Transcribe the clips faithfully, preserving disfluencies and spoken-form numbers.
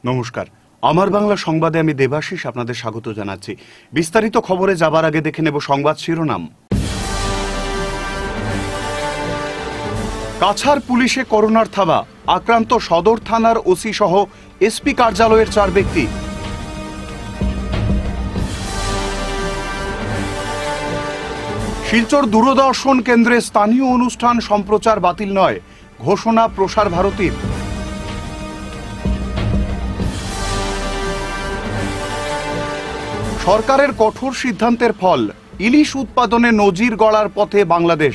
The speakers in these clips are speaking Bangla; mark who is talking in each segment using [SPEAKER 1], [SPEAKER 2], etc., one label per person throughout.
[SPEAKER 1] নমস্কার, আমার বাংলা সংবাদে আমি দেবাশিস আপনাদের স্বাগত জানাচ্ছি। বিস্তারিত খবরে যাবার আগে দেখে নেব সংবাদ শিরোনাম। কাছাড় পুলিশে করোনার থাবা, আক্রান্ত সদর থানার ওসি সহ এসপি কার্যালয়ের চার ব্যক্তি। শিলচর দূরদর্শন কেন্দ্রে স্থানীয় অনুষ্ঠান সম্প্রচার বাতিল নয়, ঘোষণা প্রসার ভারতীর। সরকারের কঠোর সিদ্ধান্তের ফল, ইলিশ উৎপাদনে নজির গড়ার পথে বাংলাদেশ।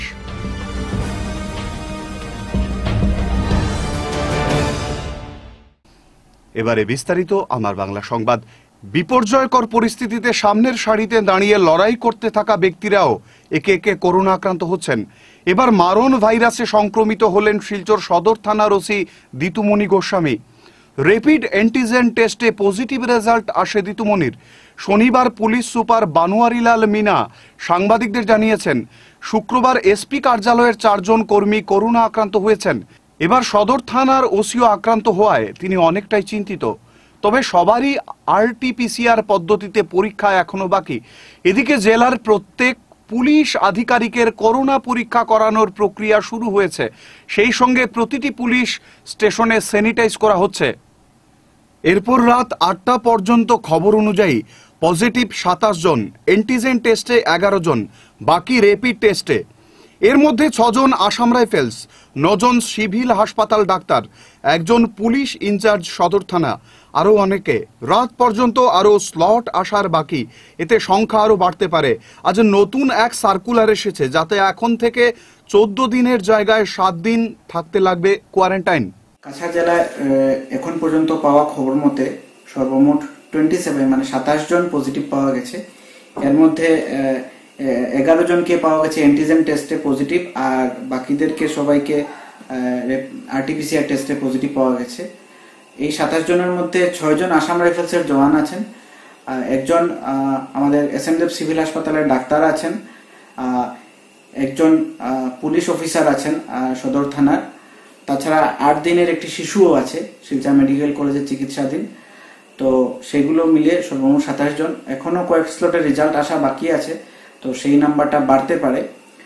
[SPEAKER 1] এবারে বিস্তারিত আমার বাংলা সংবাদ। বিপর্যয়কর পরিস্থিতিতে সামনের সারিতে দাঁড়িয়ে লড়াই করতে থাকা ব্যক্তিরাও একে একে করোনা আক্রান্ত হচ্ছেন। এবার মারণ ভাইরাসে সংক্রমিত হলেন শিলচর সদর থানার OC Ditumoni Goswami. Rapid antigen টেস্টে পজিটিভ রেজাল্ট আসে দিতুমণির। শনিবার পুলিশ সুপার বানোয়ারিলাল মিনা সাংবাদিকদের জানিয়েছেন, শুক্রবার এসপি কার্যালয়ের চারজন কর্মী করোনা আক্রান্ত হয়েছেন। এবার সদর থানার ওসিও আক্রান্ত হওয়ায় তিনি অনেকটাই চিন্তিত। তবে সবারই আরটিপিসিআর পদ্ধতিতে পরীক্ষা এখনো বাকি। এদিকে জেলার প্রত্যেক পুলিশ আধিকারিকের করোনা পরীক্ষা করানোর প্রক্রিয়া শুরু হয়েছে। সেই সঙ্গে প্রতিটি পুলিশ স্টেশনে স্যানিটাইজ করা হচ্ছে। এরপর রাত আটটা পর্যন্ত খবর অনুযায়ী পজিটিভ সাতাশ জন, অ্যান্টিজেন টেস্টে এগারো জন, বাকি র্যাপিড টেস্টে। এর মধ্যে ছজন আসাম রাইফেলস, নজন সিভিল হাসপাতাল ডাক্তার, একজন পুলিশ ইনচার্জ সদর থানা, আরও অনেকে। রাত পর্যন্ত আরও স্লট আসার বাকি, এতে সংখ্যা আরও বাড়তে পারে। আজ নতুন এক সার্কুলার এসেছে, যাতে এখন থেকে চোদ্দ দিনের জায়গায় সাত দিন থাকতে লাগবে কোয়ারেন্টাইন।
[SPEAKER 2] কাছাড় জেলায় এখন পর্যন্ত পাওয়া খবর মতে সর্বমোট টোয়েন্টি সেভেন মানে সাতাশ জন পজিটিভ পাওয়া গেছে। এর মধ্যে এগারো জনকে পাওয়া গেছে অ্যান্টিজেন টেস্টে পজিটিভ, আর বাকিদেরকে সবাইকে আরটিপিসিআর টেস্টে পজিটিভ পাওয়া গেছে। এই সাতাশ জনের মধ্যে ছয় জন আসাম রাইফেলসের জওয়ান আছেন, একজন আমাদের এসএমডেফ সিভিল হাসপাতালের ডাক্তার আছেন, একজন পুলিশ অফিসার আছেন সদর থানার, তাছাড়া আট দিনের একটি শিশুও আছে শিলচর মেডিকেল কলেজের চিকিৎসাধীন। তো সেগুলো মিলে সর্বমোট সাতাশ জন। এখনো কয়েক স্লটের রেজাল্ট আসা বাকি আছে, তো সেই নাম্বারটা বাড়তে পারে।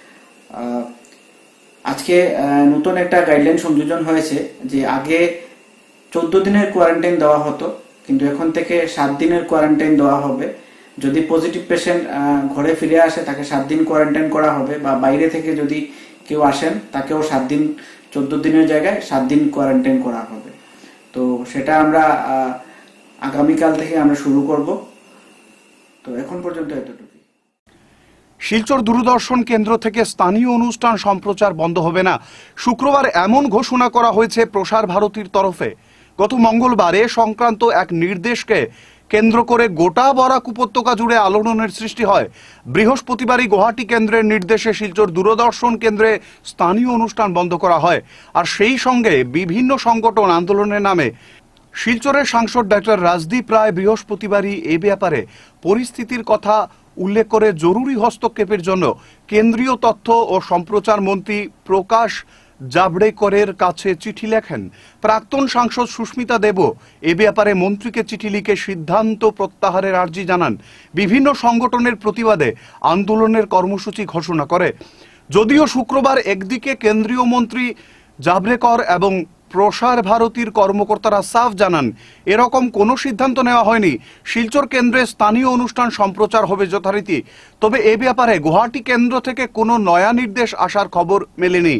[SPEAKER 2] আজকে নতুন একটা গাইডলাইন সংযোজন হয়েছে যে আগে চোদ্দ দিনের কোয়ারেন্টাইন দেওয়া হতো, কিন্তু এখন থেকে সাত দিনের কোয়ারেন্টাইন দেওয়া হবে। যদি পজিটিভ পেশেন্ট ঘরে ফিরে আসে তাকে সাত দিন কোয়ারেন্টাইন করা হবে, বা বাইরে থেকে যদি কেউ আসেন তাকেও সাত দিন, চোদ্দ দিনের জায়গায় সাত দিন কোয়ারেন্টাইন করা হবে। তো সেটা আমরা আগামীকাল থেকে আমরা শুরু করব। তো এখন পর্যন্ত এতটুকু।
[SPEAKER 1] শিলচর দূরদর্শন কেন্দ্র থেকে স্থানীয় অনুষ্ঠান সম্প্রচার বন্ধ হবে না, শুক্রবার এমন ঘোষণা করা হয়েছে প্রসার ভারতীর তরফে। গত মঙ্গলবার এ সংক্রান্ত এক নির্দেশকে কেন্দ্র করে গোটা বরাক উপত্যকা জুড়ে আলোড়নের সৃষ্টি হয়। বৃহস্পতিবারই গুয়াহাটি কেন্দ্রের নির্দেশে শিলচর দূরদর্শন কেন্দ্রে স্থানীয় অনুষ্ঠান বন্ধ করা হয়। আর সেই সঙ্গে বিভিন্ন সংগঠন আন্দোলনের নামে। শিলচরের সাংসদ ডাক্তার রাজদীপ রায় বৃহস্পতিবারই এ ব্যাপারে পরিস্থিতির কথা উল্লেখ করে জরুরি হস্তক্ষেপের জন্য কেন্দ্রীয় তথ্য ও সম্প্রচার মন্ত্রী প্রকাশ জাভড়েকরের কাছে চিঠি লেখেন। প্রাক্তন সাংসদ সুস্মিতা দেবও এ ব্যাপারে মন্ত্রীকে চিঠি লিখে সিদ্ধান্ত প্রত্যাহারের আর্জি জানান। বিভিন্ন সংগঠনের প্রতিবাদে আন্দোলনের কর্মসূচি ঘোষণা করে। যদিও শুক্রবার একদিকে কেন্দ্রীয় মন্ত্রী জাভড়েকর এবং প্রসার ভারতীর কর্মকর্তারা সাফ জানান, এরকম কোনো সিদ্ধান্ত নেওয়া হয়নি। শিলচর কেন্দ্রে স্থানীয় অনুষ্ঠান সম্প্রচার হবে যথারীতি। তবে এ ব্যাপারে গুয়াহাটি কেন্দ্র থেকে কোনো নয়া নির্দেশ আসার খবর মেলেনি।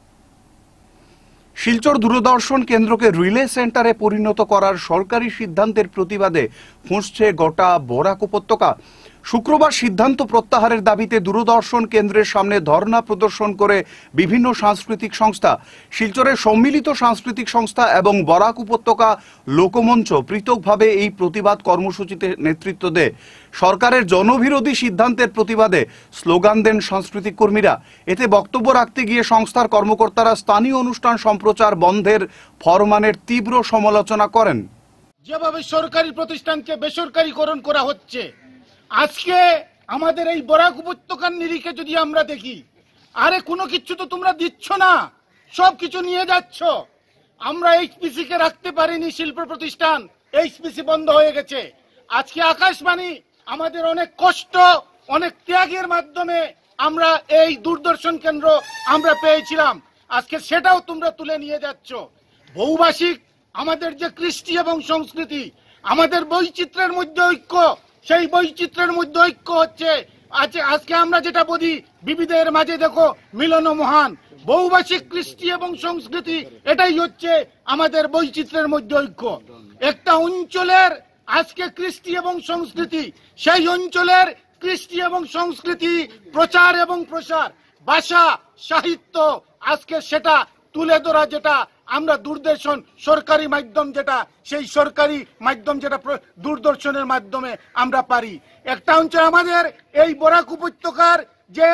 [SPEAKER 1] শিলচর দূরদর্শন কেন্দ্রকে রিলে সেন্টারে পরিণত করার সরকারি সিদ্ধান্তের প্রতিবাদে ফুঁসছে গোটা বরাক উপত্যকা। শুক্রবার সিদ্ধান্ত প্রত্যাহারের দাবিতে দূরদর্শন কেন্দ্রের সামনে ধর্ণা প্রদর্শন করে বিভিন্ন সাংস্কৃতিক সংস্থা। শিলচরের সম্মিলিত সাংস্কৃতিক সংস্থা এবং বরাক উপত্যকা লোকমঞ্চ পৃথকভাবে এই প্রতিবাদ কর্মসূচিতে নেতৃত্ব দেয়। সরকারের জনবিরোধী সিদ্ধান্তের প্রতিবাদে স্লোগান দেন সাংস্কৃতিক কর্মীরা। এতে বক্তব্য রাখতে গিয়ে সংস্থার কর্মকর্তারা স্থানীয় অনুষ্ঠান সম্প্রচার বন্ধের ফরমানের তীব্র সমালোচনা করেন।
[SPEAKER 3] যেভাবে সরকারি প্রতিষ্ঠানকে বেসরকারীকরণ করা হচ্ছে, আজকে আমাদের এই বরাক উপত্যকার নিরিখে যদি আমরা দেখি, আরে কোনো কিছু তো তোমরা দিচ্ছ না, সব কিছু নিয়ে যাচ্ছ। আমরা এইচপিসি কে রাখতে পারিনি শিল্প প্রতিষ্ঠান, এইচপিসি বন্ধ হয়ে গেছে। আজকে আকাশবাণী আমাদের অনেক কষ্ট অনেক ত্যাগের মাধ্যমে আমরা এই দূরদর্শন কেন্দ্র আমরা পেয়েছিলাম, আজকে সেটাও তোমরা তুলে নিয়ে যাচ্ছ। বহুভাষিক আমাদের যে কৃষ্টি এবং সংস্কৃতি, আমাদের বৈচিত্র্যের মধ্যে ঐক্য, সেই বৈচিত্র্যের মধ্যে ঐক্য হচ্ছে আজ আজকে আমরা যেটা বলি বিবিধের মাঝে দেখো মিলন মহান। বহুভাষিক কৃষ্টি এবং সংস্কৃতি এটাই হচ্ছে আমাদের বৈচিত্র্যের মধ্যে ঐক্য। একটা অঞ্চলের আজকে কৃষ্টি এবং সংস্কৃতি, সেই অঞ্চলের কৃষ্টি এবং সংস্কৃতি প্রচার এবং প্রসার, ভাষা সাহিত্য, আজকে সেটা তুলে ধরা, যেটা আমরা দূরদর্শন সরকারি মাধ্যম, যেটা সেই সরকারি মাধ্যম যেটা দূরদর্শনের মাধ্যমে আমরা পারি। একটা অঞ্চল আমাদের এই বরাক উপত্যকার যে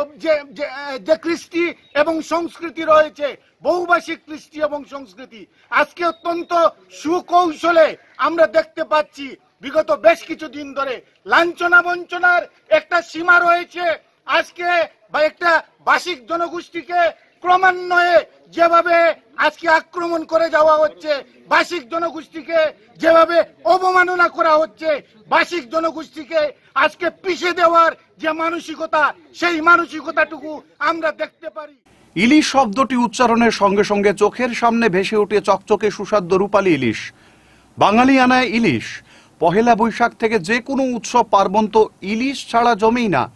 [SPEAKER 3] যে কৃষ্টি এবং সংস্কৃতি রয়েছে, বহুভাষিক কৃষ্টি এবং সংস্কৃতি, আজকে অত্যন্ত সুকৌশলে আমরা দেখতে পাচ্ছি বিগত বেশ কিছুদিন ধরে লাঞ্ছনা বঞ্চনার একটা সীমা রয়েছে। আজকে বা একটা ভাষিক জনগোষ্ঠীকে ক্রমান্বয়ে যেভাবে আজকে আক্রমণ করে যাওয়া হচ্ছে, ভাষিক জনগোষ্ঠীকে যেভাবে অবমাননা করা হচ্ছে, ভাষিক জনগোষ্ঠীকে আজকে পিষে দেওয়ার যে মানসিকতা, সেই মানসিকতাটুকু আমরা দেখতে পারি।
[SPEAKER 1] ইলিশ শব্দটি উচ্চারণের সঙ্গে সঙ্গে চোখের সামনে ভেসে ওঠে চকচকে সুস্বাদু রূপালী ইলিশ। বাঙালি আনায় ইলিশ। পহেলা বৈশাখ থেকে যে কোনো উৎসব পার্বণ তো ইলিশ ছাড়া জমেই না।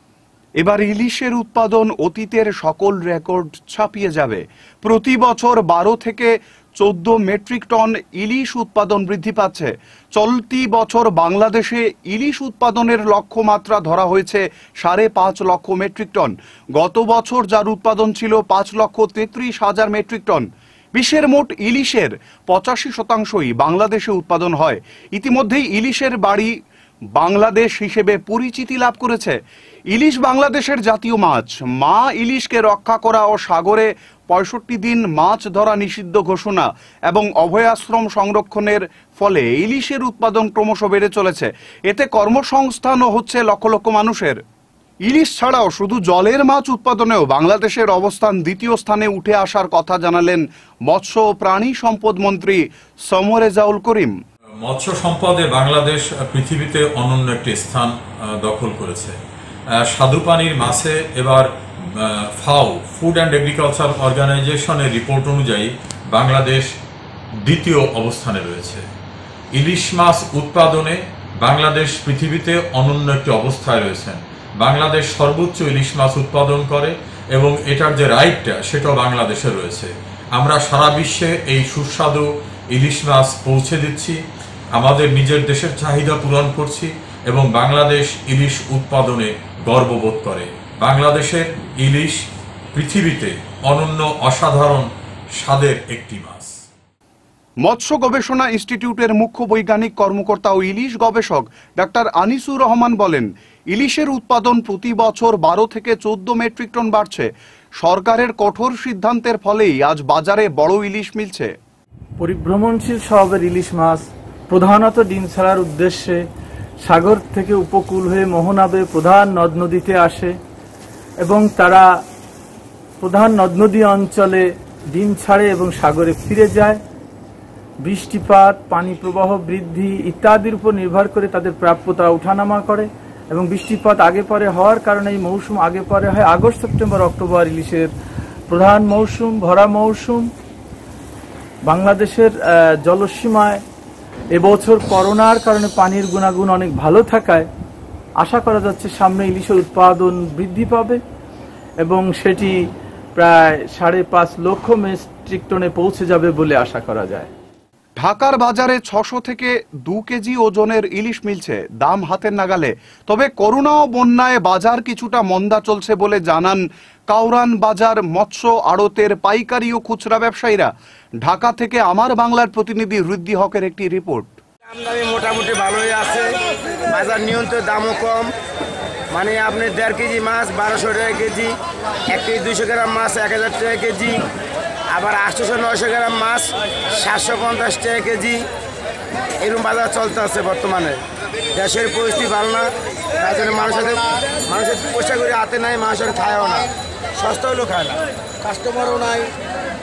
[SPEAKER 1] এবার ইলিশের উৎপাদন অতীতের সকল রেকর্ড ছাপিয়ে যাবে। প্রতি বছর বারো থেকে চোদ্দ মেট্রিক টন ইলিশ উৎপাদন বৃদ্ধি পাচ্ছে। চলতি বছর বাংলাদেশে ইলিশ উৎপাদনের লক্ষ্যমাত্রা ধরা হয়েছে সাড়ে পাঁচ লক্ষ মেট্রিক টন। গত বছর যার উৎপাদন ছিল পাঁচ লক্ষ তেত্রিশ হাজার মেট্রিক টন। বিশ্বের মোট ইলিশের পঁচাশি শতাংশই বাংলাদেশে উৎপাদন হয়। ইতিমধ্যেই ইলিশের বাড়ি বাংলাদেশ হিসেবে পরিচিতি লাভ করেছে। ইলিশ বাংলাদেশের জাতীয় মাছ। মা ইলিশকে রক্ষা করা ও সাগরে পঁয়ষট্টি দিন মাছ ধরা নিষিদ্ধ ঘোষণা এবং অভয়াশ্রম সংরক্ষণের ফলে ইলিশের উৎপাদন ক্রমশ বেড়ে চলেছে। এতে কর্মসংস্থানও হচ্ছে লক্ষ লক্ষ মানুষের। ইলিশ ছাড়াও শুধু জলের মাছ উৎপাদনেও বাংলাদেশের অবস্থান দ্বিতীয় স্থানে উঠে আসার কথা জানালেন মৎস্য ও প্রাণী সম্পদ মন্ত্রী সমরেজাউল করিম।
[SPEAKER 4] মৎস্য সম্পদে বাংলাদেশ পৃথিবীতে অনন্য একটি স্থান দখল করেছে। স্বাদুপানির মাছে এবার ফাও ফুড অ্যান্ড এগ্রিকালচার অর্গানাইজেশনের রিপোর্ট অনুযায়ী বাংলাদেশ দ্বিতীয় অবস্থানে রয়েছে। ইলিশ মাছ উৎপাদনে বাংলাদেশ পৃথিবীতে অনন্য একটি অবস্থায় রয়েছেন। বাংলাদেশ সর্বোচ্চ ইলিশ মাছ উৎপাদন করে এবং এটার যে রাইটটা সেটাও বাংলাদেশে রয়েছে। আমরা সারা বিশ্বে এই সুস্বাদু ইলিশ মাছ পৌঁছে দিচ্ছি, আমাদের নিজের দেশের চাহিদা পূরণ করছি এবং বাংলাদেশ ইলিশ উৎপাদনে গর্ববোধ করে। বাংলাদেশের ইলিশ পৃথিবীতে অনন্য অসাধারণ স্বাদের একটি মাছ।
[SPEAKER 1] মৎস্য গবেষণা ইনস্টিটিউটের মুখ্য বৈজ্ঞানিক কর্মকর্তা ও ইলিশ গবেষক ডাক্তার আনিসুর রহমান বলেন, ইলিশের উৎপাদন প্রতি বছর বারো থেকে চোদ্দ মেট্রিক টন বাড়ছে। সরকারের কঠোর সিদ্ধান্তের ফলেই আজ বাজারে বড় ইলিশ মিলছে।
[SPEAKER 5] পরিভ্রমণশীল স্বভাবের ইলিশ মাছ প্রধানত ডিম ছাড়ার উদ্দেশ্যে সাগর থেকে উপকূল হয়ে মোহনাবে প্রধান নদ নদীতে আসে এবং তারা প্রধান নদ নদী অঞ্চলে ডিম ছাড়ে এবং সাগরে ফিরে যায়। বৃষ্টিপাত, পানি প্রবাহ বৃদ্ধি ইত্যাদির উপর নির্ভর করে তাদের প্রাপ্যতা ওঠানামা করে এবং বৃষ্টিপাত আগে পরে হওয়ার কারণে এই মৌসুম আগে পরে হয়। আগস্ট, সেপ্টেম্বর, অক্টোবর ইলিশের প্রধান মৌসুম, ভরা মৌসুম। বাংলাদেশের জলসীমায় এবছর করোনার কারণে পানির গুণাগুণ অনেক ভালো থাকায় আশা করা যাচ্ছে সামনে ইলিশের উৎপাদন বৃদ্ধি পাবে এবং সেটি প্রায় সাড়ে পাঁচ লক্ষ মেট্রিক টনে পৌঁছে যাবে বলে আশা করা যায়।
[SPEAKER 1] ঢাকার বাজারে ছশো থেকে দু কেজি ওজনের ইলিশ মিলছে, দাম হাতের নাগালে। তবে করোনা ও বন্যায় বাজার কিছুটা মন্দা চলছে বলে জানান কাউরান বাজার মৎস্য আড়তের পাইকারি ও খুচরা ব্যবসায়ীরা। ঢাকা থেকে আমার বাংলার প্রতিনিধি ঋদ্ধি হকের একটি রিপোর্ট।
[SPEAKER 6] দামদামি মোটামুটি ভালোই আছে, বাজার নিয়ন্ত্রণ দামও কম। মানে আপনি দেড় কেজি মাছ বারোশো টাকা কেজি, এক কেজি দুইশো গ্রাম মাছ এক হাজার টাকা কেজি, আবার আটশোশো নয়শো গ্রাম মাছ সাতশো পঞ্চাশ টাকা কেজি। এরকম বাজার চলতে আছে বর্তমানে। দেশের পরিস্থিতি ভালো না, তার জন্য মানুষের মানুষের পয়সা করে হাতে নাই, মানুষের খায়ও না, সস্তা হলেও খায় না, কাস্টমারও নাই,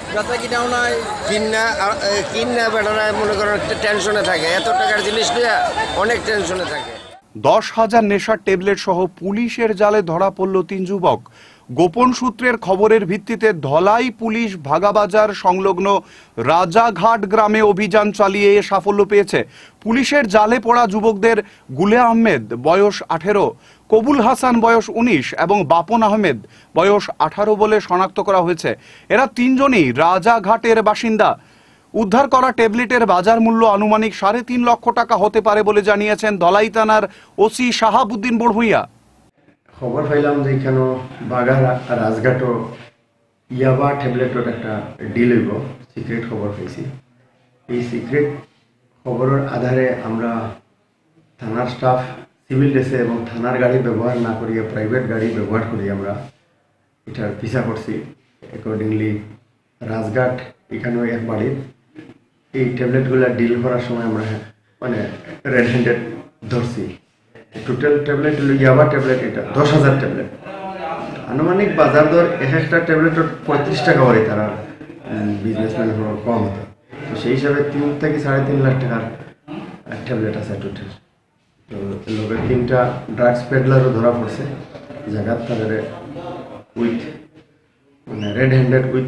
[SPEAKER 6] বেচা কিনাও নাই, কিনা কিনা বেটারায় মনে করেন টেনশনে থাকে, এত টাকার জিনিস নিয়ে অনেক টেনশনে থাকে।
[SPEAKER 1] দশ হাজার নেশার ট্যাবলেট সহ পুলিশের জালে ধরা পড়ল তিন যুবক। গোপন সূত্রের খবরের ভিত্তিতে ধলাই পুলিশ ভাগাবাজার সংলগ্ন রাজাঘাট গ্রামে অভিযান চালিয়ে সাফল্য পেয়েছে। পুলিশের জালে পড়া যুবকদের গুলে আহমেদ বয়স আঠেরো, কবুল হাসান বয়স উনিশ এবং বাপন আহমেদ বয়স আঠারো বলে শনাক্ত করা হয়েছে। এরা তিনজনই রাজাঘাটের বাসিন্দা। উদ্ধার করা ট্যাবলেটের বাজার মূল্য আনুমানিক সাড়ে তিন লক্ষ টাকা হতে পারে বলে জানিয়েছেন ধলাই থানার ওসি শাহাবুদ্দিন বড়ভূইয়া।
[SPEAKER 7] খবর পাইলাম যে এখানে বাগা রাজঘাটও ইয়াবা ট্যাবলেটের একটা ডিল হইব, সিক্রেট খবর পাইছি। এই সিক্রেট খবরের আধারে আমরা থানার স্টাফ সিভিল ড্রেসে এবং থানার গাড়ি ব্যবহার না করিয়ে প্রাইভেট গাড়ি ব্যবহার করি আমরা এটার পিছা করছি। অ্যাকর্ডিংলি রাজঘাট এখানেও এক বাড়ির এই ট্যাবলেটগুলো ডিল করার সময় আমরা মানে রেড হ্যান্ডেড ধরছি। টোটাল ট্যাবলেট হলো ইয়াবা ট্যাবলেট, এটা দশ হাজার ট্যাবলেট। আনুমানিক বাজার দর এক একটা ট্যাবলেটের পঁয়ত্রিশ টাকা করে তারা বিজনেসম্যান কম হতো, তো সেই হিসাবে তিন থেকে সাড়ে তিন লাখ টাকার ট্যাবলেট আছে টোটাল। তো লোকের তিনটা ড্রাগস পেডলারও ধরা পড়ছে জায়গাত, তাদের উইথ মানে রেড হ্যান্ডেড উইথ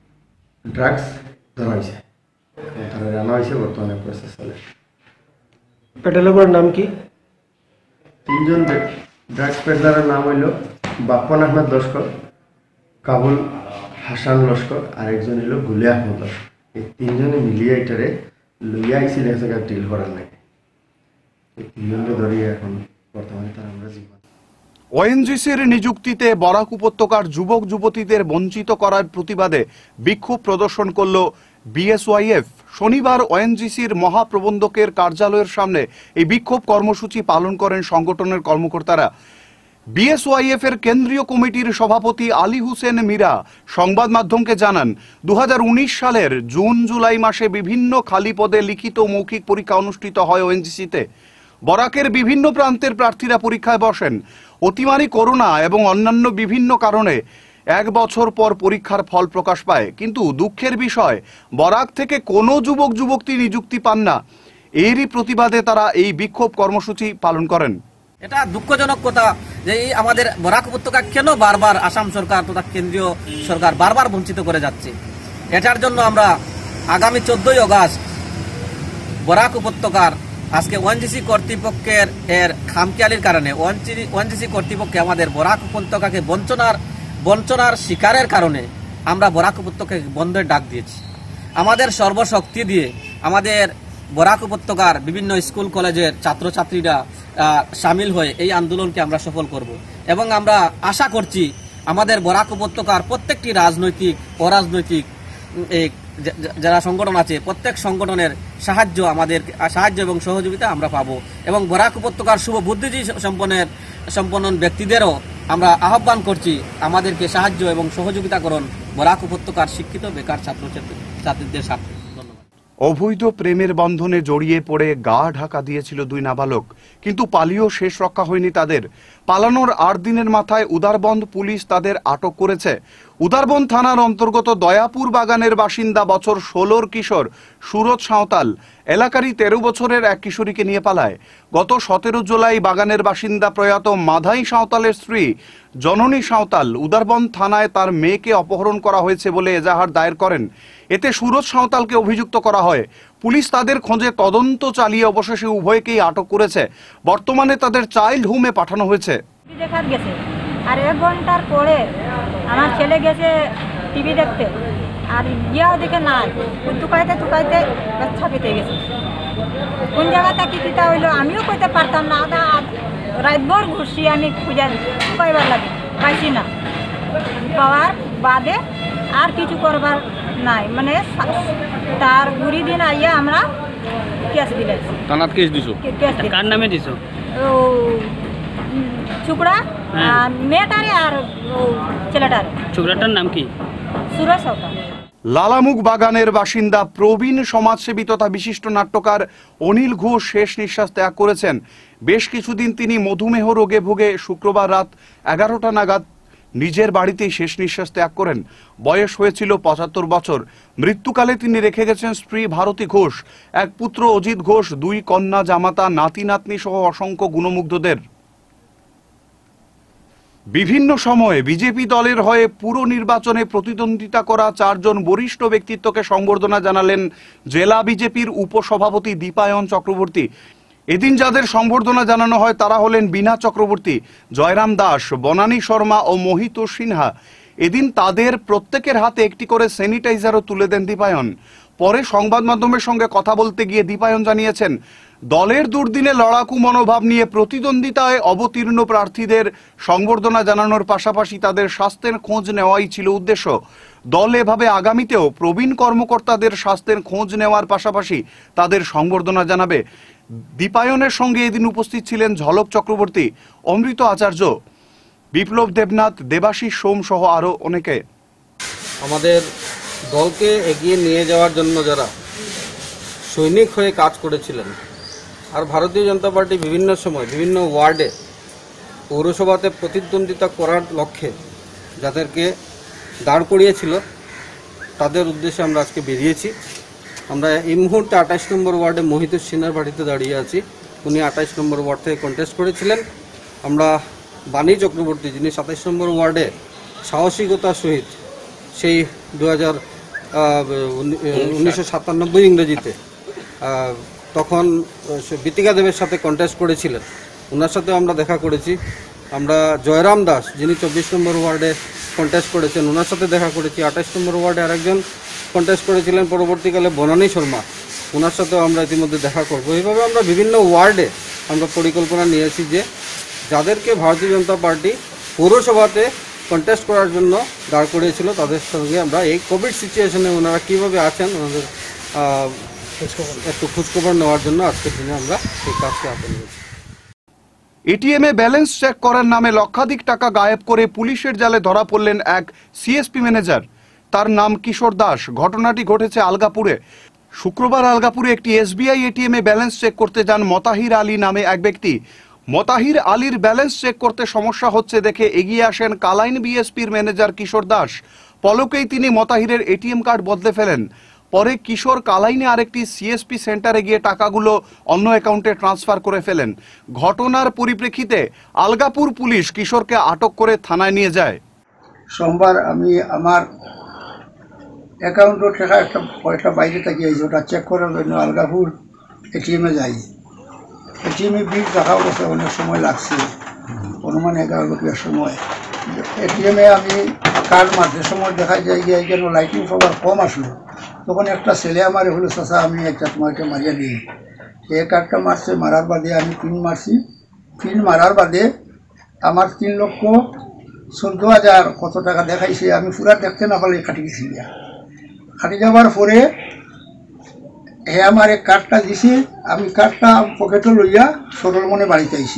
[SPEAKER 7] ড্রাগস ধরা হয়েছে, তারা আনা হয়েছে বর্তমানে প্রসেস চলে।
[SPEAKER 8] পেডলারের নাম কি?
[SPEAKER 7] তিনজন ড্রাগস পেডলারের নাম হইল বাপ্পন আহমেদ লস্কর, কাবুল হাসান লস্কর আর একজন হইল গুলে আহমেদ লস্কর। এই তিনজনে মিলিয়ে এটারে লইয়া আইছিল এক জায়গায় ডিল করার লাগে। এই তিনজনকে ধরিয়ে এখন বর্তমানে তারা আমরা জীবন।
[SPEAKER 1] ওএনজিসির নিযুক্তিতে বরাক উপত্যকার যুবক যুবতীদের বঞ্চিত করার প্রতিবাদে বিক্ষোভ প্রদর্শন করল বিএসওয়াইএফ। শনিবার ওএনজিসির মহাপ্রবন্ধকের কার্যালয়ের সামনে এই বিক্ষোভ কর্মসূচি পালন করেন সংগঠনের কর্মকর্তারা। বিএসওয়াইএফ এর কেন্দ্রীয় কমিটির সভাপতি আলী হোসেন মীরা সংবাদ মাধ্যমকে জানান, দু হাজার উনিশ সালের জুন জুলাই মাসে বিভিন্ন খালি পদে লিখিত মৌখিক পরীক্ষা অনুষ্ঠিত হয় ওএনজিসিতে। বরাকের বিভিন্ন প্রান্তের প্রার্থীরা পরীক্ষায় বসেন। অতিমারি করোনা এবং অন্যান্য বিভিন্ন কারণে এক বছর পর পরীক্ষার ফল প্রকাশ পায়, কিন্তু দুঃখের বিষয় বরাক থেকে কোনো যুবক যুবতী নিযুক্তি পান না। এরই প্রতিবাদে তারা এই বিক্ষোভ কর্মসূচি পালন করেন।
[SPEAKER 9] এটা দুঃখজনক কথা যে এই আমাদের বরাক উপত্যকা কেন বারবার আসাম সরকার তথা কেন্দ্রীয় সরকার বারবার বঞ্চিত করে যাচ্ছে। এটার জন্য আমরা আগামী চোদ্দই আগস্ট বরাক উপত্যকার আজকে ওএনজিসি কর্তৃপক্ষের এর খামখেয়ালির কারণে ওএনজিসি কর্তৃপক্ষে আমাদের বরাক উপত্যকাকে বঞ্চনার বঞ্চনার শিকারের কারণে আমরা বরাক উপত্যকাকে বন্ধের ডাক দিয়েছি। আমাদের সর্বশক্তি দিয়ে আমাদের বরাক উপত্যকার বিভিন্ন স্কুল কলেজের ছাত্রছাত্রীরা সামিল হয়ে এই আন্দোলনকে আমরা সফল করব এবং আমরা আশা করছি আমাদের বরাক উপত্যকার প্রত্যেকটি রাজনৈতিক অরাজনৈতিক যারা সংগঠন আছে প্রত্যেক সংগঠনের সাহায্য আমাদের সাহায্য এবং সহযোগিতা আমরা পাবো এবং বরাক উপত্যকার শুভ বুদ্ধিজীবী সম্পন্নের সম্পন্ন ব্যক্তিদেরও আমরা আহ্বান করছি আমাদেরকে সাহায্য এবং সহযোগিতা করুন বরাক উপত্যকার শিক্ষিত বেকার ছাত্রছাত্রীদের সাথে।
[SPEAKER 1] অবৈধ প্রেমের বন্ধনে জড়িয়ে পড়ে গা ঢাকা দিয়েছিল দুই নাবালক, কিন্তু পালিয়েও শেষ রক্ষা হয়নি তাদের। পালানোর আট দিনের মাথায় উদারবন্দ পুলিশ তাদের আটক করেছে। উদারবন্দ থানার অন্তর্গত দয়াপুর বাগানের বাসিন্দা বছর ষোলোর কিশোর সুরজ সাঁওতাল এলাকারই তেরো বছরের এক কিশোরীকে নিয়ে পালায়। গত সতেরো জুলাই বাগানের বাসিন্দা প্রয়াত মাধাই সাঁওতালের স্ত্রী জননী সাঁওতাল উদারবন্দ থানায় তার মেয়েকে অপহরণ করা হয়েছে বলে এজাহার দায়ের করেন। এতে সুরজ সাঁওতালকে অভিযুক্ত করা হয়। পুলিশ তাদের খোঁজে তদন্ত চালিয়ে অবশেষে উভয়কেই আটক করেছে। বর্তমানে তাদের চাইল্ড হোমে পাঠানো হয়েছে।
[SPEAKER 10] আর এক ঘন্টার পরে আমার ছেলে গেছে টিভি দেখতে, আর গিয়াও দেখে নাই টুকাইতে টুকাইতে বাচ্চা পেতে গেছে। কোন জায়গাটা কি পিতা হইলো আমিও কইতে পারতাম না। আধা রাতভর ঘুরছি আমি খুঁজে পাইবার লাগে, পাইছি না। পাওয়ার বাদে আর কিছু করবার নাই, মানে তার কুড়ি দিন আইয়া আমরা কেস দিলে।
[SPEAKER 11] থানাত কেস দিছো? কার নামে দিছো?
[SPEAKER 10] ও ছুকরা মেয়েটারে আর ও ছেলেটারে।
[SPEAKER 11] ছুকরাটার নাম কি?
[SPEAKER 10] সুরজ সাঁওতাল।
[SPEAKER 1] লালামুখ বাগানের বাসিন্দা প্রবীণ সমাজসেবী তথা বিশিষ্ট নাট্যকার অনিল ঘোষ শেষ নিঃশ্বাস ত্যাগ করেছেন। বেশ কিছুদিন তিনি মধুমেহ রোগে ভুগে শুক্রবার রাত এগারোটা নাগাদ নিজের বাড়িতেই শেষ নিঃশ্বাস ত্যাগ করেন। বয়স হয়েছিল পঁচাত্তর বছর। মৃত্যুকালে তিনি রেখে গেছেন স্ত্রী ভারতী ঘোষ, এক পুত্র অজিত ঘোষ, দুই কন্যা, জামাতা, নাতি নাতনি সহ অসংখ্য গুণমুগ্ধদের। বিভিন্ন সময়ে বিজেপি দলের হয়ে পুর নির্বাচনে প্রতিদ্বন্দ্বিতা করা চারজন বরিষ্ঠ ব্যক্তিত্বকে সংবর্ধনা জানালেন জেলা বিজেপির উপসভাপতি দীপায়ন চক্রবর্তী। এদিন যাদের সংবর্ধনা জানানো হয় তারা হলেন বীণা চক্রবর্তী, জয়রাম দাস, বনানী শর্মা ও মোহিত সিনহা। এদিন তাদের প্রত্যেকের হাতে একটি করে স্যানিটাইজারও তুলে দেন দীপায়ন। পরে সংবাদ মাধ্যমের সঙ্গে কথা বলতে গিয়ে দীপায়ন জানিয়েছেন, দলের দুর্দিনে লড়াকু মনোভাব নিয়ে প্রতিদ্বন্দ্বিতায় অবতীর্ণ প্রার্থীদের সংবর্ধনা জানানোর পাশাপাশি তাদের স্বাস্থ্যের খোঁজ নেওয়াই ছিল উদ্দেশ্য। দল এভাবে আগামীতেও প্রবীণ কর্মকর্তাদের স্বাস্থ্যের খোঁজ নেওয়ার পাশাপাশি তাদের সংবর্ধনা জানাবে। দীপায়নের সঙ্গে এদিন উপস্থিত ছিলেন ঝলক চক্রবর্তী, অমৃত আচার্য, বিপ্লব দেবনাথ, দেবাশিস সোম সহ আরো অনেকে।
[SPEAKER 12] আমাদের দলকে এগিয়ে নিয়ে যাওয়ার জন্য যারা সৈনিক হয়ে কাজ করেছিলেন, আর ভারতীয় জনতা পার্টি বিভিন্ন সময় বিভিন্ন ওয়ার্ডে পৌরসভাতে প্রতিদ্বন্দ্বিতা করার লক্ষ্যে যাদেরকে দাঁড় করিয়েছিল তাদের উদ্দেশ্যে আমরা আজকে বেরিয়েছি। আমরা এই মুহূর্তে আঠাশ নম্বর ওয়ার্ডে মোহিত সিনহার বাড়িতে দাঁড়িয়ে আছি। উনি আঠাশ নম্বর ওয়ার্ড থেকে কন্টেস্ট করেছিলেন। আমরা বাণী চক্রবর্তী, যিনি সাতাশ নম্বর ওয়ার্ডে সাহসিকতার সহিত সেই দু হাজার উনিশশো সাতানব্বই ইংরেজিতে তখন বিতিকা দেবের সাথে কন্টেস্ট করেছিলেন, ওনার সাথেও আমরা দেখা করেছি। আমরা জয়রাম দাস, যিনি চব্বিশ নম্বর ওয়ার্ডে কন্টেস্ট করেছেন, ওনার সাথে দেখা করেছি। আঠাশ নম্বর ওয়ার্ডে আরেকজন কন্টেস্ট করেছিলেন পরবর্তীকালে, বনানী শর্মা, ওনার সাথেও আমরা ইতিমধ্যে দেখা করব। এইভাবে আমরা বিভিন্ন ওয়ার্ডে আমরা পরিকল্পনা নিয়েছি যে যাদেরকে ভারতীয় জনতা পার্টি পৌরসভাতে কন্টেস্ট করার জন্য দাঁড় করিয়েছিল তাদের সঙ্গে আমরা এই কোভিড সিচুয়েশনে ওনারা কীভাবে আছেন ওনাদের একটু খোঁজখবর নেওয়ার জন্য আজকের দিনে আমরা এই কাজকে হাতে নিয়েছি।
[SPEAKER 1] এটিএমে ব্যালেন্স চেক করার নামে লক্ষাধিক টাকা গায়েব করে পুলিশের জালে ধরা পড়লেন এক সিএসপি ম্যানেজার। তার নাম কিশোর দাস। ঘটনাটি ঘটেছে আলগাপুরে। শুক্রবার আলগাপুরে একটি এসবিআই এটিএমে ব্যালেন্স চেক করতে যান মতাহির আলী নামে এক ব্যক্তি। মতাহির আলীর ব্যালেন্স চেক করতে সমস্যা হচ্ছে দেখে এগিয়ে আসেন কালাইন বিএসপির ম্যানেজার কিশোর দাস। পলকেই তিনি মতাহিরের এটিএম কার্ড বদলে ফেলেন। পরে কিশোর কালাইনে আরেকটি সিএসপি সেন্টারে গিয়ে টাকাগুলো অন্য অ্যাকাউন্টে ট্রান্সফার করে ফেলেন। ঘটনার পরিপ্রেক্ষিতে আলগাপুর পুলিশ কিশোরকে আটক করে থানায় নিয়ে যায়।
[SPEAKER 13] সোমবার আমি আমার অ্যাকাউন্টের টাকা একটা পয়সা বাইরে থেকে আইছি, ওটা চেক করার জন্য আলগাপুর এটিএমে যাই। এটিএমে বিল রাখা গেছে, অনেক সময় লাগছে, অনুমান এগারো রুপিয়ার সময়। এটিএমে আমি কার্ড মারতে সময় দেখা যায় গিয়ে কেন লাইটিং পাওয়ার কম আসলো, তখন একটা ছেলে আমার হলো চাচা আমি একটা তোমাকে মারিয়া দিই। এই কার্ডটা মারছে, মারার বাদে আমি পিন মারছি। পিন মারার বাদে আমার তিন লক্ষ চোদ্দ হাজার কত টাকা দেখাইছে, আমি পুরা দেখতে না পারলে কাটি গেছি। কাটি যাওয়ার পরে হে আমার এক কার্ডটা দিছি, আমি কার্ডটা পকেটে লইয়া সরল মনে বাড়িতে আইছি।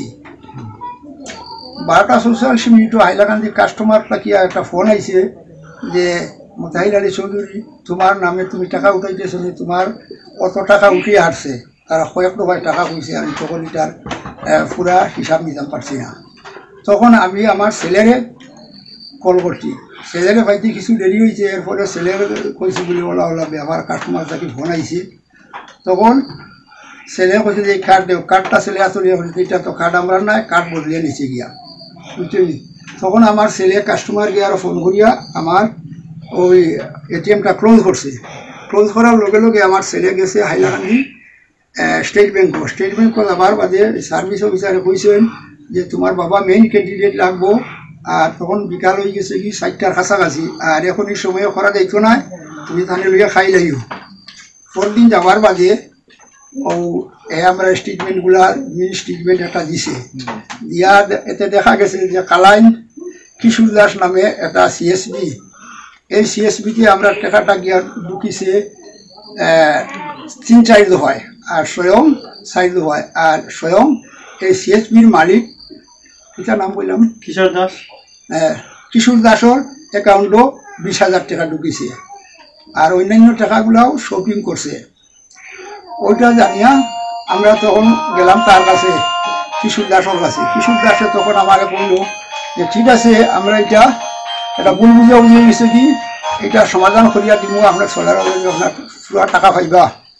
[SPEAKER 13] বারোটা চৌচল্লিশ মিনিটও হাইলাকান্দি কাস্টমার তাকিয়া একটা ফোন আইছে যে মোতাহির আলী চৌধুরী তোমার নামে তুমি টাকা উঠাইতেছ, তোমার কত টাকা উঠিয়ে আসছে। তারা কয়েক টাকায় টাকা কইছে, আমি তখন এটার পুরা হিসাব নিতাম পারছি না। তখন আমি আমার ছেলেরে কল করছি, ছেলেরে পাইতে কিছু দেরি হয়েছে। এরপরে ছেলের কইছি বলে ওলা ওলা আমার কাস্টমার তাকে ফোন আইছে। তখন ছেলে কইছে যে কার্ড দেও, কার্ডটা ছেলে আসলে এটা তো কার্ড আমরা নাই, কার্ড বদলিয়ে নিচে গিয়া বুঝলি। তখন আমার ছেলে কাস্টমার গিয়ে আরও ফোন করিয়া আমার ওই এটিএমটা ক্লোজ করছে। ক্লোজ করার লগে লগে আমার ছেলে গেছে Hailakandi State Bank. State Bank যাবার বাদে সার্ভিস অফিসারে কইছেন যে তোমার বাবা মেইন ক্যান্ডিডেট লাগবো। আর তখন বিকাল হয়ে গেছে কি চারটার কাছাকাছি, আর এখন এই সময় করা যাইতো না, তুমি তাহলে লইয়া খাই লাইও। পরদিন যাওয়ার বাদে ও এ আমরা স্টেটমেন্টগুলা মিনি স্টেটমেন্ট একটা দিছে, দিয়া এতে দেখা গেছে যে কালাইন কিশোর দাস নামে একটা সিএসবি, এই সিএসবিতে আমরা টাকাটা গিয়া ঢুকিছে তিন চার হয়, আর স্বয়ং চার হয়। আর স্বয়ং এই সিএসবির মালিক এটার নাম বললাম কিশোর দাস। হ্যাঁ, কিশোর দাসের অ্যাকাউন্টও বিশ হাজার টাকা ঢুকিছে, আর অন্যান্য টাকাগুলাও শপিং করছে। ওইটা জানিয়া আমরা তখন গেলাম তার কাছে, কিশোর দাসের কাছে। কিশোর দাসে তখন আমাকে বলল যে ঠিক আছে আমরা এটা এটা ভুল বুঝে বুঝে গেছে কি এটা সমাধান করিয়া দিব আপনার সোলার আপনার পুরা টাকা পাইবা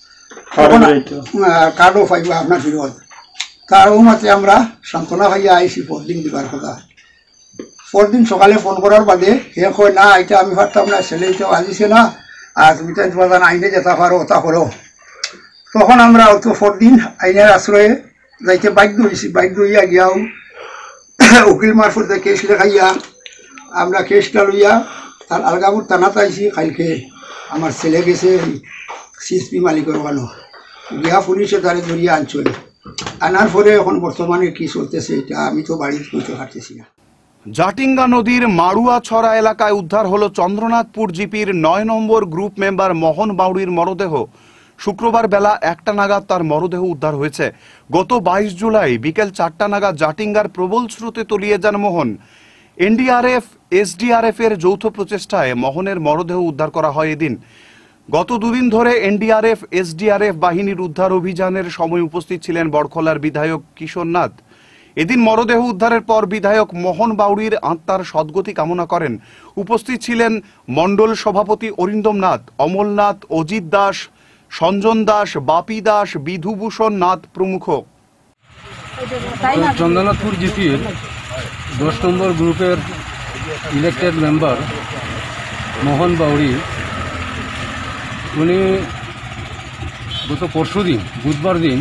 [SPEAKER 13] কার্ডও পাইবা আপনার ফিরত তার মতে আমরা সান্ত্বনা ভাইয়া আইসি পরদিন দিবার কথা পরদিন সকালে ফোন করার বাদে হে কয় না এটা আমি পারতাম না ছেলে এটা আজিছে না আর তুমি তো তোমার আইনে যেতে পারো ওটা করো তখন আমরা অত পরদিন আইনের আশ্রয়ে যাইতে বাধ্য হয়েছি বাধ্য হইয়া গিয়াও উকিল মারফতে কেস লেখাইয়া আমরা কেসটা লইয়া তার আলগাপুর থানাত আইছি কালকে আমার ছেলে গেছে সিএসপি মালিকের ওখানে গিয়া পুলিশে তারে ধরিয়া আনছই আনার পরে এখন বর্তমানে কি চলতেছে এটা আমি তো বাড়িতে বুঝতে পারতেছি না।
[SPEAKER 1] জাটিঙ্গা নদীর মাড়ুয়াছড়া এলাকায় উদ্ধার হলো চন্দ্রনাথপুর জিপির নয় নম্বর গ্রুপ মেম্বার মোহন বাউড়ির মরদেহ। শুক্রবার বেলা একটা নাগাদ তার মরদেহ উদ্ধার হয়েছে। গত বাইশ জুলাই বিকেল চারটা নাগাদ জাটিঙ্গার প্রবল স্রোতে তলিয়ে যান মোহন। এনডিআরএফ এসডিআরএফ এর যৌথ প্রচেষ্টায় মোহনের মরদেহ উদ্ধার করা হয় এদিন। গত দুদিন ধরে এনডিআরএফ এসডিআরএফ বাহিনীর উদ্ধার অভিযানের সময় উপস্থিত ছিলেন বড়খলার বিধায়ক কিশোর নাথ। এদিন মরদেহ উদ্ধারের পর বিধায়ক মোহন বাউড়ির আত্মার সদ্গতি কামনা করেন। উপস্থিত ছিলেন মণ্ডল সভাপতি অরিন্দম নাথ, অমল নাথ, অজিত দাস, সঞ্জন দাস, বাপি দাস, বিধুভূষণ নাথ প্রমুখ।
[SPEAKER 12] চন্দ্রনাথপুর জিপির দশ নম্বর গ্রুপের ইলেক্টেড মেম্বার মোহন বাউড়ি উনি গত পরশু দিন বুধবার দিন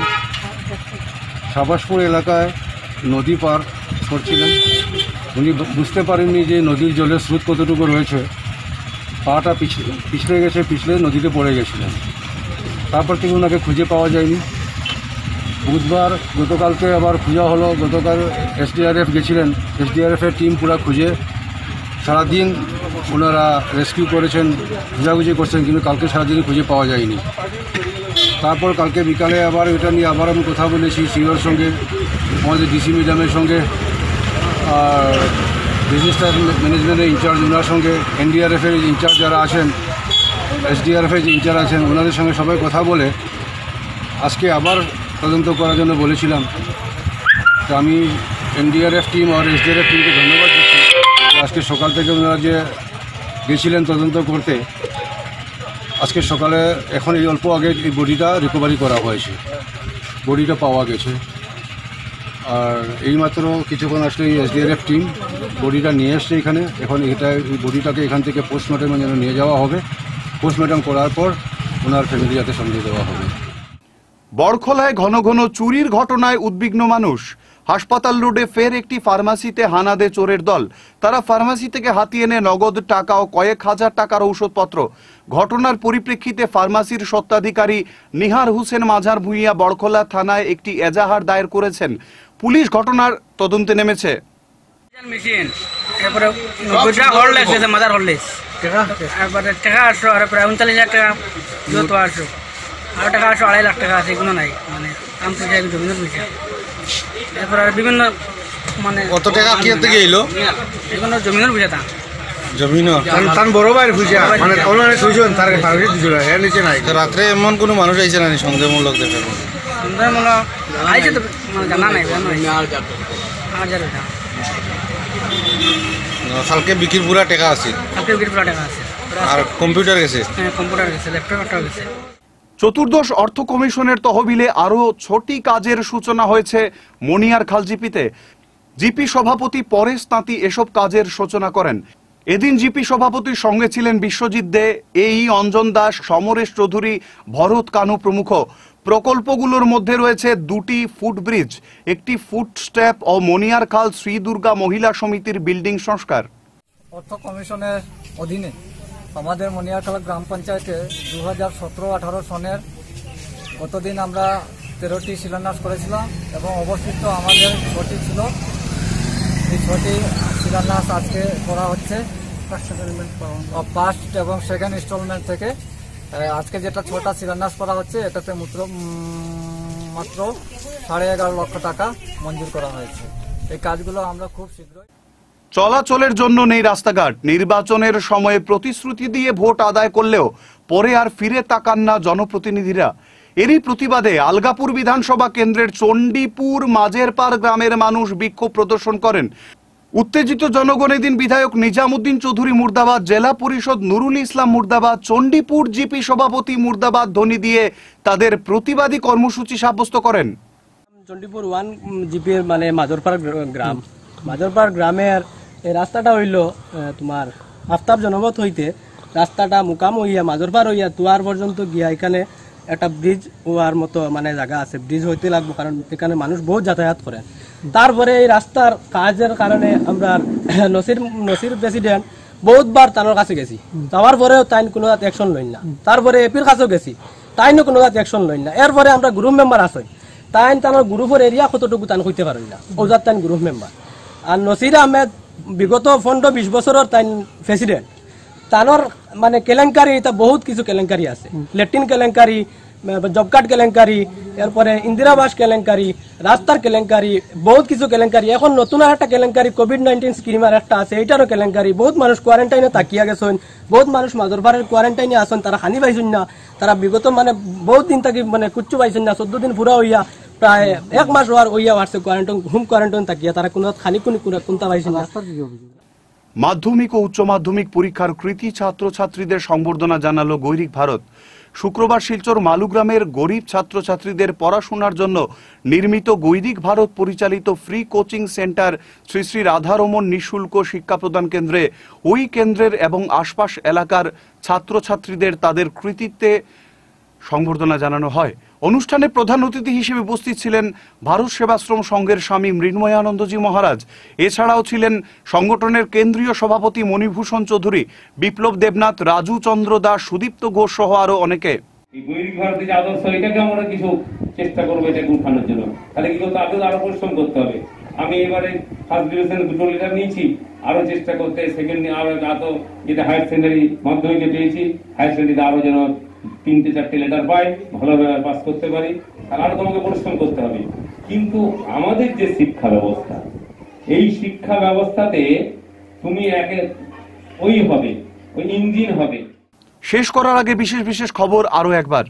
[SPEAKER 12] সাবাসপুর এলাকায় নদী পার করছিলেন। উনি বুঝতে পারেননি যে নদীর জলের স্রোত কতটুকু রয়েছে, পাটা পিছলে পিছলে গেছে, পিছলে নদীতে পড়ে গেছিলেন। তারপর থেকে ওনাকে খুঁজে পাওয়া যায়নি। বুধবার গতকালকে আবার খোঁজা হলো। গতকাল এসডিআরএফ গেছিলেন, এসডিআরএফের টিম পুরা খুঁজে সারাদিন ওনারা রেস্কিউ করেছেন, খোঁজাখুঁজি করছেন, কিন্তু কালকে সারাদিনই খুঁজে পাওয়া যায়নি। তারপর কালকে বিকালে আবার এটা নিয়ে আবার আমি কথা বলেছি সিওর সঙ্গে, আমাদের ডিসি ম্যাডামের সঙ্গে, আর ডিজাস্টার ম্যানেজমেন্টের ইনচার্জ ওনার সঙ্গে, এনডিআরএফের ইনচার্জ যারা আছেন, এসডিআরএফের যে ইনচার্জ আছেন ওনাদের সঙ্গে সবাই কথা বলে আজকে আবার তদন্ত করার জন্য বলেছিলাম। তো আমি এনডিআরএফ টিম আর এসডিআরএফ টিমকে ধন্যবাদ দিচ্ছি। আজকে সকাল থেকে ওনারা যে গেছিলেন তদন্ত করতে, আজকে সকালে এখন এই অল্প আগে এই বডিটা রিকভারি করা হয়েছে, বডিটা পাওয়া গেছে। আর এইমাত্র কিছুক্ষণ আসলে এই এসডিআরএফ টিম বডিটা নিয়ে এসছে এখানে। এখন এটা এই বডিটাকে এখান থেকে পোস্টমর্টমের জন্য নিয়ে যাওয়া হবে। পোস্টমর্টম করার পর ওনার ফ্যামিলি হাতে সঙ্গে দেওয়া হবে।
[SPEAKER 1] বড়খলায় ঘন ঘন চুরির ঘটনায় উদ্বিগ্ন মানুষ। হাসপাতাল রোডে ফের একটি ফার্মাসিতে হানা দেয় চোরের দল। তারা ফার্মাসি থেকে হাতিয়ে এনে নগদ টাকা ও কয়েক হাজার টাকার ঔষধপত্র। ঘটনার পরিপ্রেক্ষিতে ফার্মাসির স্বত্বাধিকারী নিহার হোসেন মাঝার ভূঁইয়া বড়খলা থানায় একটি এজাহার দায়ের করেছেন। পুলিশ ঘটনার তদন্তে নেমেছে।
[SPEAKER 11] মেশিন এরপরে নব্বইটা হরলেস আছে মাদার হরলেস এরপরে টাকা আসো আর প্রায় উনচাল্লিশ হাজার টাকা যত আসো আরো টাকা আসো আড়াই লাখ টাকা আছে, এগুলো নাই মানে কাম পয়সা জমিনের পয়সা। এরপর আর বিভিন্ন মানে
[SPEAKER 6] কত টাকা কি থেকে এলো
[SPEAKER 11] এগুলো জমিনের পয়সা তা
[SPEAKER 6] জমিন
[SPEAKER 14] তার বড় ভাইয়ের পয়সা মানে অনলাইনে শুইছেন তার ফার্মেসি দিছিল এর নিচে নাই।
[SPEAKER 6] রাত্রে এমন কোনো মানুষ আইছে না সন্দেহমূলক দেখে?
[SPEAKER 11] সন্দেহমূলক আইছে তো মানে জানা নাই হাজার টাকা
[SPEAKER 6] কালকে বিক্রির পুরা টাকা আছে,
[SPEAKER 11] কালকে বিক্রির পুরা টাকা আছে।
[SPEAKER 6] আর কম্পিউটার গেছে?
[SPEAKER 11] হ্যাঁ কম্পিউটার গেছে, ল্যাপটপটাও গেছে।
[SPEAKER 1] চতুর্দশ অর্থ কমিশনের তহবিলে আরও ছটি কাজের সূচনা হয়েছে মনিয়ারখাল জিপিতে। জিপি সভাপতি পরেশ তাঁতি এসব কাজের সূচনা করেন। এদিন জিপি সভাপতির সঙ্গে ছিলেন বিশ্বজিৎ দে, এই অঞ্জন দাস, সমরেশ চৌধুরী, ভরত কানু প্রমুখ। প্রকল্পগুলোর মধ্যে রয়েছে দুটি ফুটব্রিজ, একটি ফুট স্টেপ ও মনিয়ারখাল শ্রী দুর্গা মহিলা সমিতির বিল্ডিং সংস্কার।
[SPEAKER 5] অর্থ কমিশনের অধীনে আমাদের মনিয়ারখাল গ্রাম পঞ্চায়েতে দু হাজার সতেরো আঠারো সনের গতদিন আমরা তেরোটি শিলান্যাস করেছিলাম এবং অবশিষ্ট আমাদের ছটি ছিল। এই ছটি শিলান্যাস আজকে করা হচ্ছে ফার্স্ট এবং সেকেন্ড ইনস্টলমেন্ট থেকে। আজকে যেটা ছটা শিলান্যাস করা হচ্ছে এটাতে মাত্র মাত্র সাড়ে এগারো লক্ষ টাকা মঞ্জুর করা হয়েছে। এই কাজগুলো আমরা খুব শীঘ্রই।
[SPEAKER 1] চলাচলের জন্য নেই রাস্তাঘাট। নির্বাচনের সময়ে প্রতিশ্রুতি দিয়ে ভোট আদায় করলেও পরে আর ফিরে তাকান না জনপ্রতিনিধিরা। এরই প্রতিবাদে আলগাপুর বিধানসভা কেন্দ্রের চণ্ডীপুর মাঝেরপাড় গ্রামের মানুষ বিক্ষোভ প্রদর্শন করেন। উত্তেজিত জনগণ এদিন বিধায়ক নিজামুদ্দিন চৌধুরী মুর্দাবাদ, জেলা পরিষদ নুরুল ইসলাম মুর্দাবাদ, চণ্ডীপুর জিপি সভাপতি মুর্দাবাদ ধ্বনি দিয়ে তাদের প্রতিবাদী কর্মসূচি সাব্যস্ত করেন।
[SPEAKER 15] চণ্ডীপুর ওয়ান জিপির মানে মাজরপাড় গ্রাম, মাজরপাড় গ্রামের এই রাস্তাটা হইল তোমার আফতাব জনপথ হইতে রাস্তাটা মুকাম হইয়া মাজরপাড় হইয়া তুয়ার পর্যন্ত গিয়া এখানে একটা ব্রিজ হওয়ার মতো মানে জায়গা আছে, ব্রিজ হইতে লাগবে কারণ এখানে মানুষ বহুত যাতায়াত করে। তারপরে এই রাস্তার কাজের কারণে আমরা নসির নসির প্রেসিডেন্ট বহুতবার তানোর কাছে গেছি, যাওয়ার পরেও তাই কোনো জাত অ্যাকশন লইন না। তারপরে এপির কাছেও গেছি, তাইনও কোনো জাত অ্যাকশন লইন না। এরপরে আমরা গ্রুপ মেম্বার আছে, তাই তানোর গ্রুপের এরিয়া কতটুকু তান হইতে পারেন না, ওজার তাই গ্রুপ মেম্বার। আর নসির আহমেদ বিগত পনেরো বিশ বছরের তাই প্রেসিডেন্ট, তানোর মানে কেলেঙ্কারি এটা বহুত কিছু কেলেঙ্কারি আছে, লেট্রিন কেলেঙ্কারি, জব কার্ড কেলেঙ্কারি, এরপরে ইন্দিরাবাস কেলেঙ্কারি, রাস্তার কেলেঙ্কারি, বহুত কিছু কেলেঙ্কারি। এখন নতুন আর একটা কেলেঙ্কারি কোভিড নাইন্টিন স্কিমের একটা আছে, এইটারও কেলেঙ্কারি। বহুত মানুষ কোয়ারেন্টাইনে তাকিয়া গেছেন, বহুত মানুষ মাজরপাড়ের কোয়ারেন্টাইনে আসেন, তারা খানি পাইছেন না, তারা বিগত মানে বহুত দিন থাকি মানে কুচ্ছু পাইছেন না, চোদ্দ দিন পুরা হইয়া প্রায় এক মাস হওয়ার হইয়া আসছে কোয়ারেন্টাইন, হোম কোয়ারেন্টাইন তাকিয়া তারা কোনো খানি কোন কোনটা পাইছেন না।
[SPEAKER 1] মাধ্যমিক ও উচ্চ মাধ্যমিক পরীক্ষার কৃতী ছাত্রছাত্রীদের সংবর্ধনা জানালো গৈরিক ভারত। শুক্রবার শিলচর মালুগ্রামের গরিব ছাত্রছাত্রীদের পড়াশোনার জন্য নির্মিত গৈরিক ভারত পরিচালিত free coaching centre Shri Shri Radharaman নিঃশুল্ক শিক্ষা প্রদান কেন্দ্রে ওই কেন্দ্রের এবং আশপাশ এলাকার ছাত্রছাত্রীদের তাদের কৃতিত্বে সংবর্ধনা জানানো হয়। অনুষ্ঠানে প্রধান অতিথি হিসেবে উপস্থিত ছিলেন ভারত সেবাশ্রম সংঘের স্বামী মৃন্ময়ানন্দজি মহারাজ। এছাড়াও ছিলেন সংগঠনের কেন্দ্রীয় সভাপতি মণিভূষণ চৌধুরী, বিপ্লব দেবনাথ, রাজু চন্দ্র দাস, সুদীপ্ত ঘোষ সহ আরো অনেকে।
[SPEAKER 16] গৈরিক ভারতের যে আদর্শ, এটাকে আমরা কিছু চেষ্টা করবো এটাকে উঠানোর জন্য। তাহলে কি করতে হবে? আরো পরিশ্রম করতে হবে। আমি এবারে ফার্স্ট ডিভিশনে দুটো লিটার নিয়েছি, আরো চেষ্টা করতে সেকেন্ড আরো যেটা হায়ার সেকেন্ডারি মাধ্যমিকে পেয়েছি, হায়ার সেকেন্ডারিতে আরো যেন তিনটে চারটে লেটার পাই, ভালোভাবে পাস করতে পারি, তাহলে আরো তোমাকে পরিশ্রম করতে হবে। কিন্তু আমাদের যে শিক্ষা ব্যবস্থা, এই শিক্ষা ব্যবস্থাতে তুমি একে ওই হবে, ওই ইঞ্জিন হবে।
[SPEAKER 1] শেষ করার আগে বিশেষ বিশেষ খবর আরো একবার।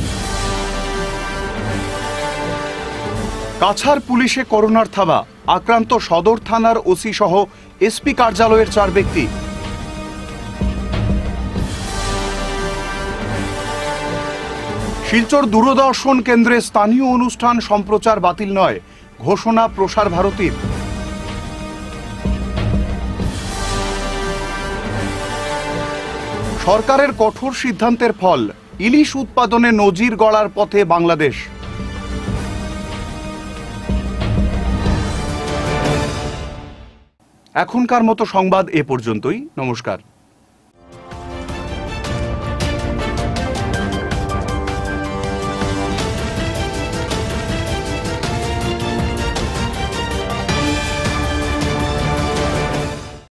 [SPEAKER 1] কাছাড় পুলিশে করোনার থাবা, আক্রান্ত সদর থানার ওসি সহ এসপি কার্যালয়ের চার ব্যক্তি। শিলচর দূরদর্শন কেন্দ্রে স্থানীয় অনুষ্ঠান সম্প্রচার বাতিল নয়, ঘোষণা প্রসার ভারতীর। সরকারের কঠোর সিদ্ধান্তের ফল, ইলিশ উৎপাদনে নজির গড়ার পথে বাংলাদেশ। এখনকার মতো সংবাদ এ পর্যন্তই। নমস্কার।